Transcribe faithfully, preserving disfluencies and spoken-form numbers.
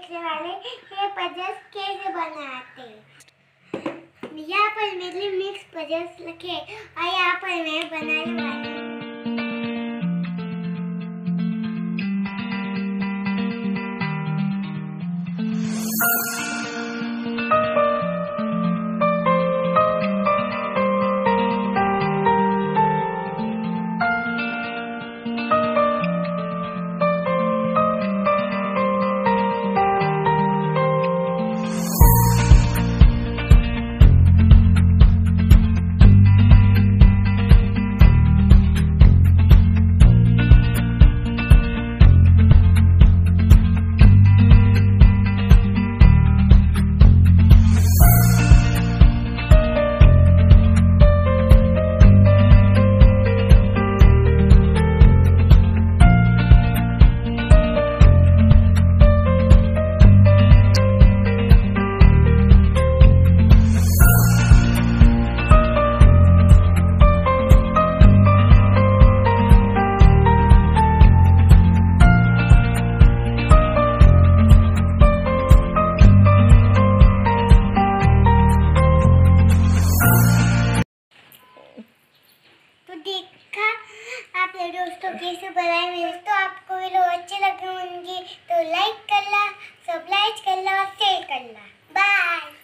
पूछने वाले ये पजल्स कैसे बनाते हैं। यहाँ पर मेरे लिए मिक्स पजल्स रखे और यहाँ पर मैं बनाने वाली हूँ। देखा आपने दोस्तों कैसे बनाए मेरे। तो आपको वीडियो अच्छे लगे होंगे तो लाइक करना, सब्सक्राइब करना और शेयर करना। बाय।